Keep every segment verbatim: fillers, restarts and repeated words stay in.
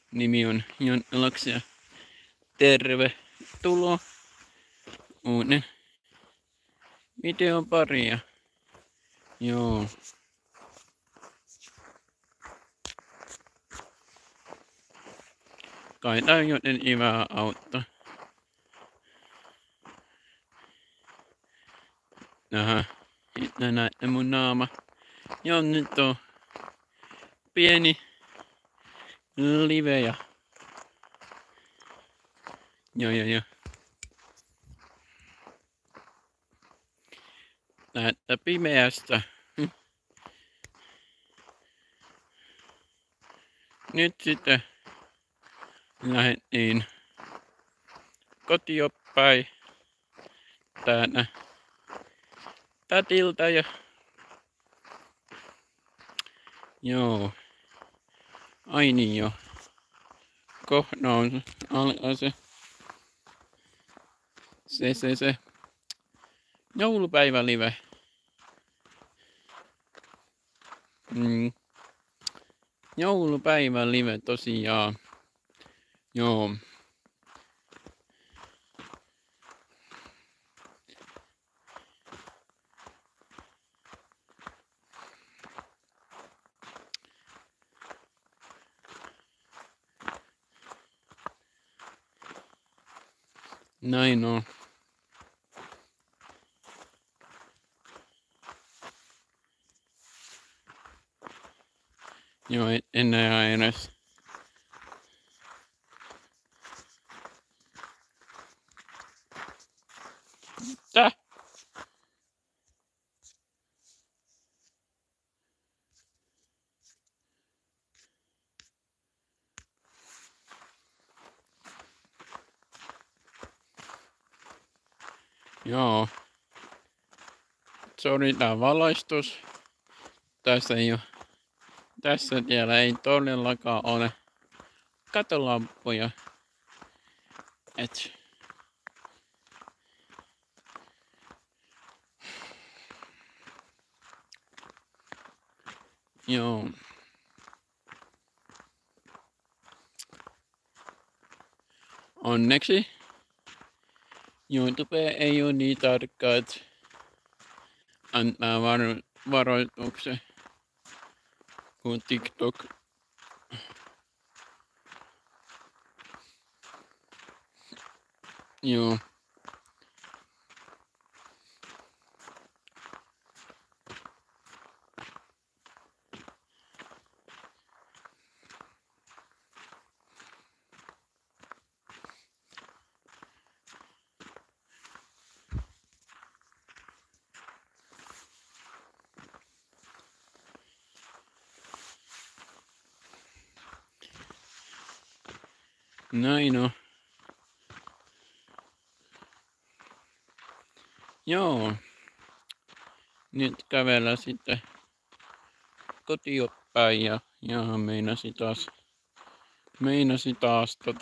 Nimi on Janne Laksi ja tervetuloa uuden videon paria. Joo. Kai tää joten hyvää auttaa. Aha, nyt näette mun naama. Joo, nyt on pieni live ja joo joo joo. Näette pimeästä. Nyt sitten lähdettiin kotiopäin täältä tätiltä ja joo. Ai niin joo. Kohta on alkaa se se se se joulupäivälive. Mm. Joulupäivälive tosiaan. Joo. Näin on. Joo, en näe edes. Tää? Joo. Sori, tää valaistus. Tässä ei oo. Tässä tiellä ei todellakaan ole katolampuja. Et joo. Onneksi YouTube ei oo niin tarkkaa, et antaa varo- varoituksen kuin TikTok. Joo. Näin on. Joo. Nyt kävellä sitten kotiopäin ja, ja meinasi taas, meinasi taas tota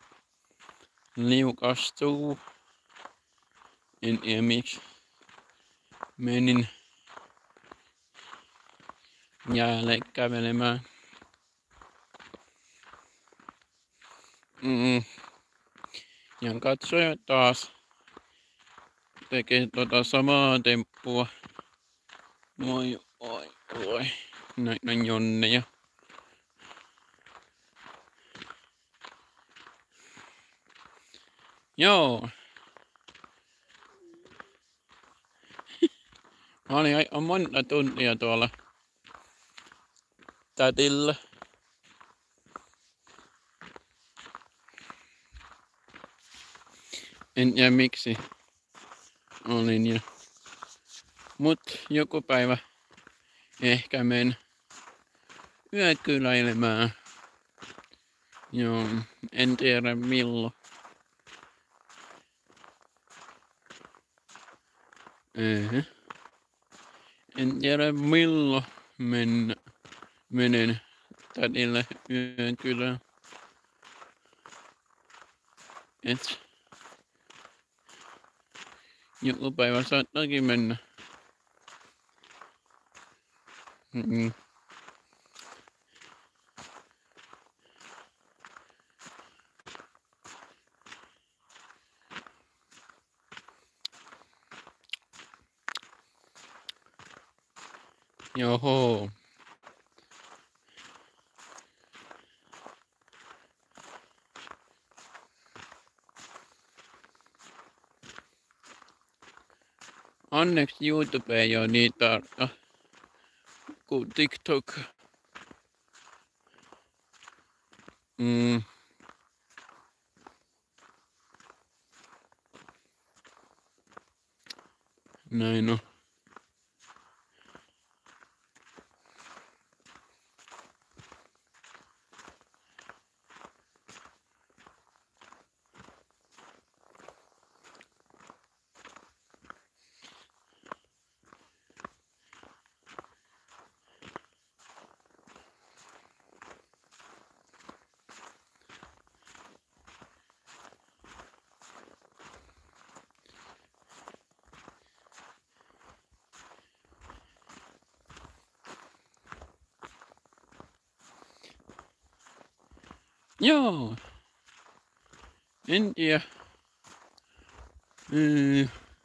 liukastuu. En tiedä miksi. Menin jäälle kävelemään. Mm. Ja katsoja taas tekee tota samaa temppua. Voi voi voi. Näitä jonneja. Joo. Mä olin aika monta tuntia tuolla tätillä. En tiedä miksi olin jo. Mut joku päivä ehkä men yökyläilemään. Joo, en tiedä milloin. Ehe. En tiedä milloin mennä, menen tätille yökylään. Et joku päivä saattaakin mennä. Mm. Joho. Onneksi YouTube ei oo niin tarkka kuin TikTok. Mm. Näin on. Joo. En tiedä. Mm.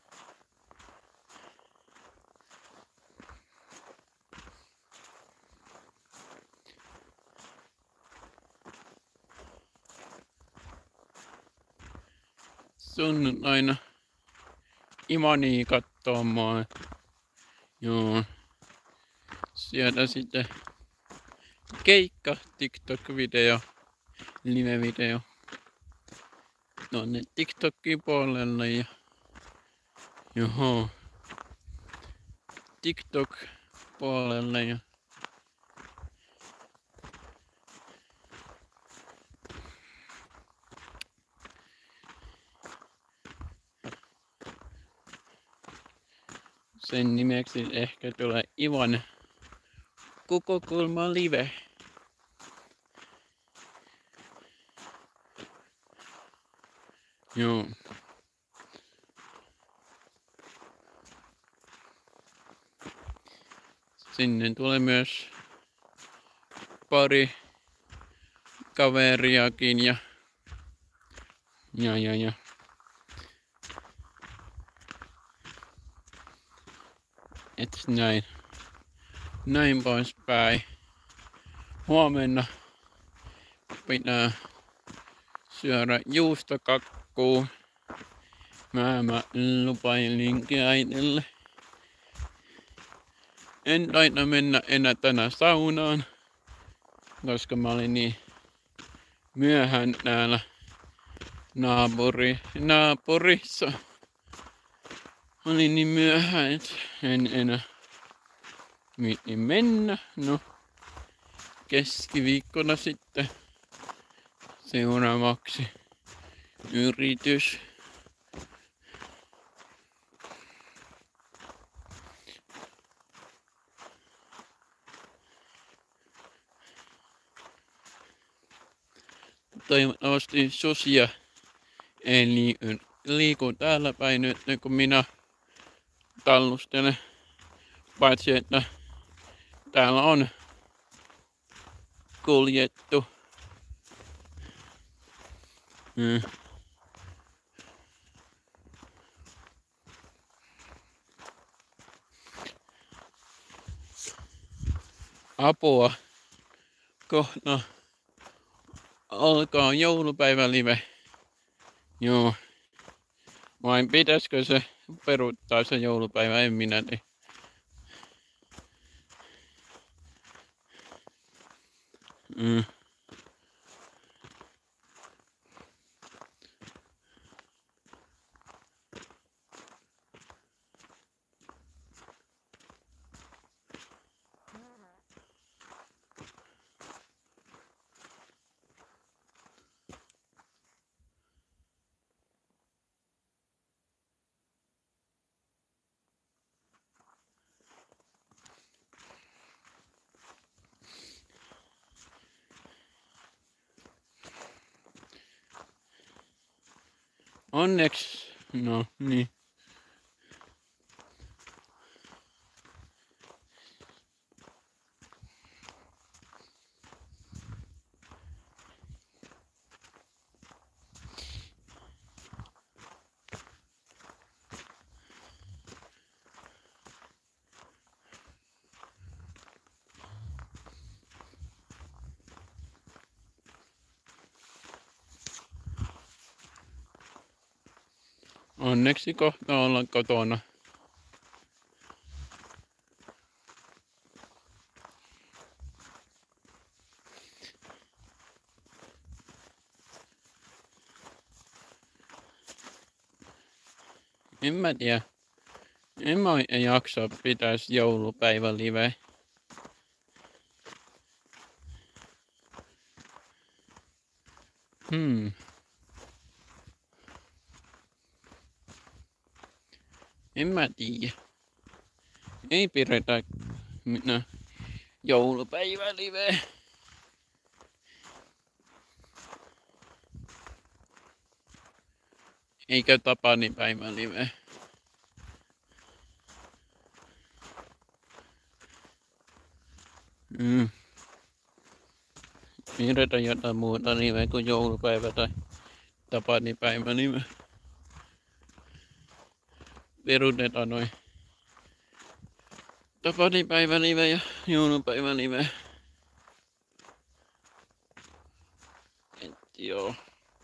Sunnuntaina Imani kattoomaan. Joo. Sieltä sitten keikka, TikTok-video, live-video tonne TikTokin puolelle ja johon TikTok puolelle ja sen nimeksi ehkä tulee Ivan Kokokulma live. Joo. Sinne tulee myös pari kaveriakin ja ja ja ja. Et näin. Näin poispäin. Huomenna pitää syödä juustokakkuu. Mä, mä lupailinkin äitille. En taida mennä enää tänään saunaan, koska mä olin niin myöhään täällä naapuri, naapurissa. Olin niin myöhään, että en enää viitti mennä. No, keskiviikkona sitten seuraavaksi yritys. Toivottavasti susia ei liiku täällä päin nyt, kun minä tallustelen. Paitsi että täällä on kuljettu. Hmm. Apua. Kohta alkaa joulupäivälive. Joo. Vai pitäisikö se peruuttaa se joulupäivä? En minä tiedä. Mm. Onneksi, no niin. onneksi kohta olla kotona. En mä tiedä. En mä jaksa pitäis joulupäivän live. Hmm. En mä tiedä. Ei pidetä minä joulupäivän live. Eikä Tapanipäivän live. Mm. Pidetä jotain muuta live kuin joulupäivä tai Tapanipäivän live. Peruutetaan noin Tapanipäivän live ja joulupäivän live. Et joo.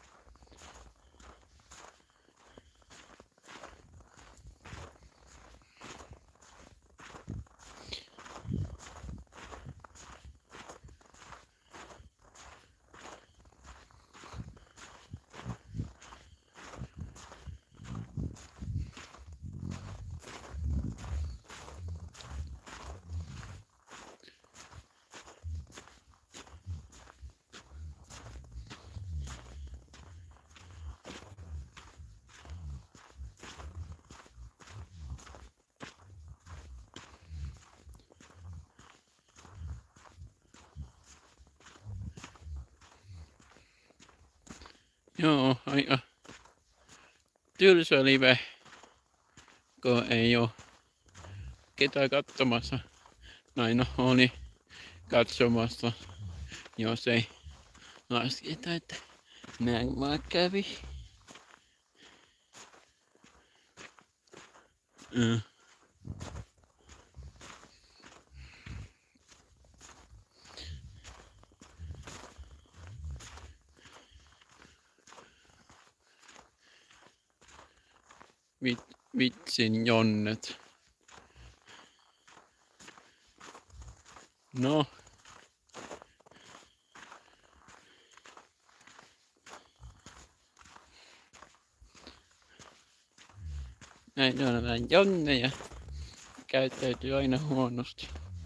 Joo, aika tylsä live, kun ei oo ketään katsomassa. Näin no, oli katsomassa, jos ei lasketa, että näin mä kävi. Mm. Vit, vitsin jonnet. No. Näin on vähän jonneja. Käyttäytyy aina huonosti.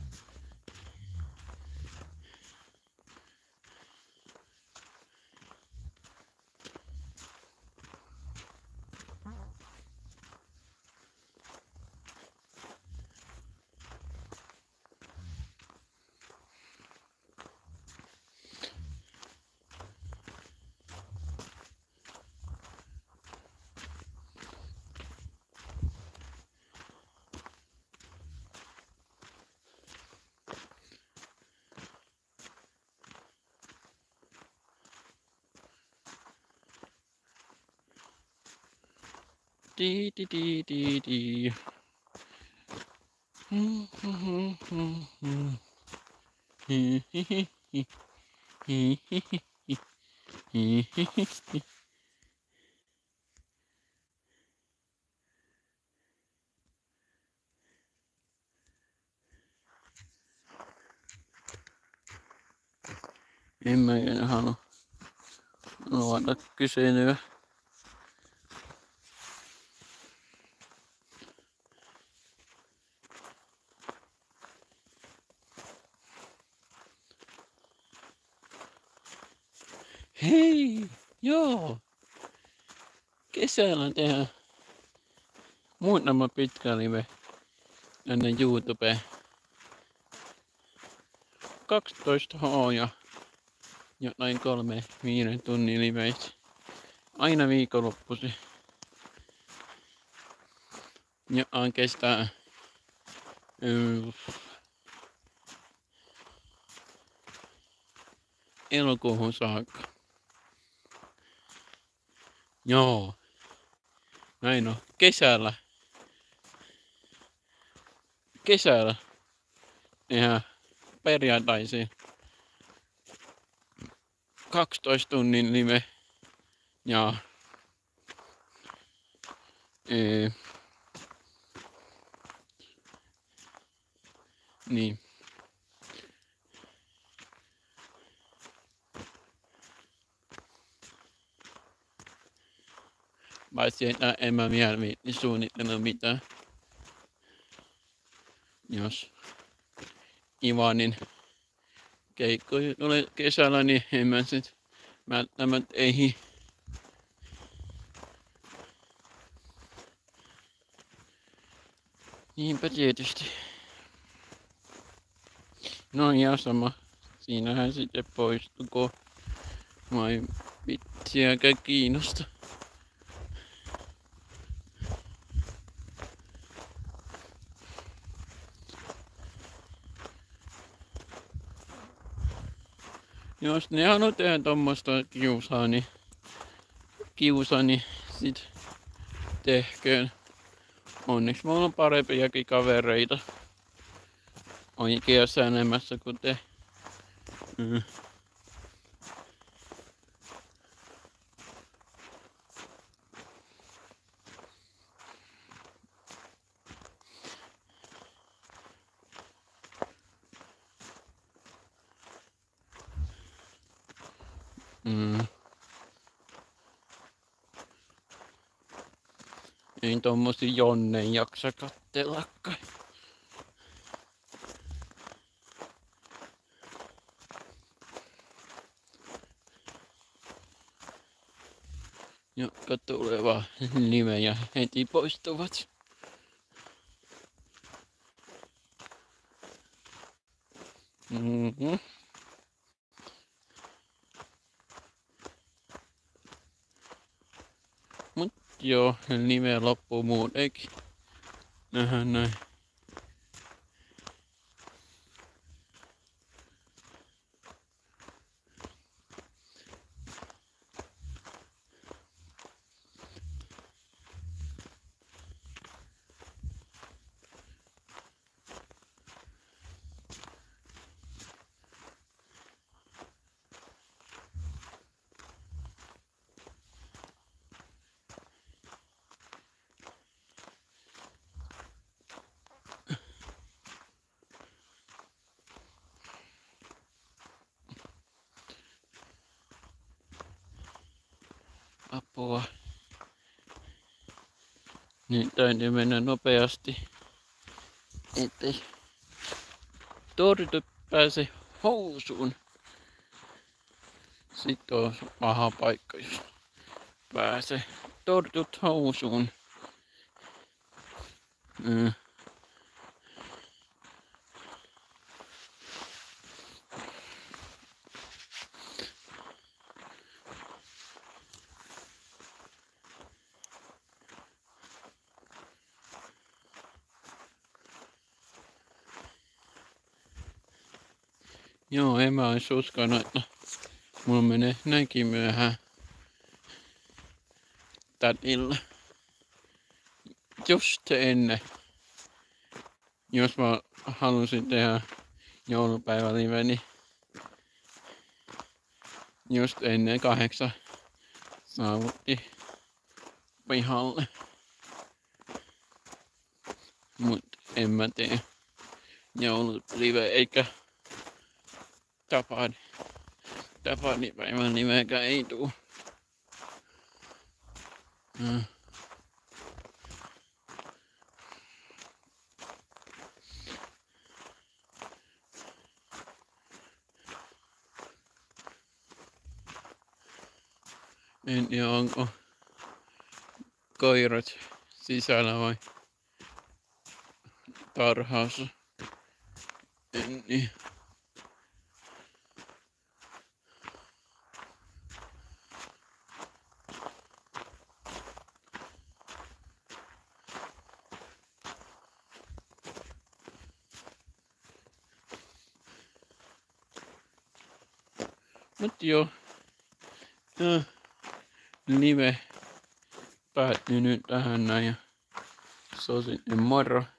Di di di di di. Hmm, hmm, hmm, hmm, hmm. Hi, hi, hi, hi. Hi, hi, hi, hi. Hi, hi, hi, hi. En mä halua luoda kyselyä. Hei, joo. Kesällä tehdään muutama pitkä live ennen YouTubeen. kaksitoista H ja jotain kolme viiden tunnin liveitä. Aina viikonloppuisin. Ja kestää mm, elokuuhun saakka. Joo. Näin on. Kesällä. Kesällä. Ihan perjantaisin. kaksitoista tunnin live. Ja Ee, niin. Paitsi että en mä vielä viitti suunnitella mitään. Jos Ivanin keikkoja tulee kesällä, niin en mä sit välttämättä ehdi. Niinpä tietysti. No ja sama. Siinähän sitten poistuko. Vai vitsiäkään kiinnosta. Jos ne haluaa tehdä tommoista kiusaa, niin, kiusaa, niin sit tehköön. Onneksi mulla on parempiakin kavereita oikeassa enemmässä kuin te. Mm. Mm. Ei tommosia Jonnen jaksa kattellakaan. Jotka tulee vaan live ja heti poistuvat. Mm-hmm. Mut joo, live loppuu muutenkin. Nähdään näin. Apua. Nyt täytyy mennä nopeasti, ettei tortut pääse housuun. Sitten on paha paikka, jos pääsee tortut housuun. Mm. Joo, en mä ois uskonut, että mulla menee näinkin myöhään tän illan. Just ennen. Jos mä halusin tehdä joulupäivälive, niin just ennen kahdeksan saavutti pihalle. Mut en mä tee joululive eikä Tapani. Tapani päivän liveäkään ei tuu. Mm. En tiedä onko koirat sisällä vai tarhassa. En niin. Mut joo. Ja live päättyy nyt tähän näin ja se on sitten moro.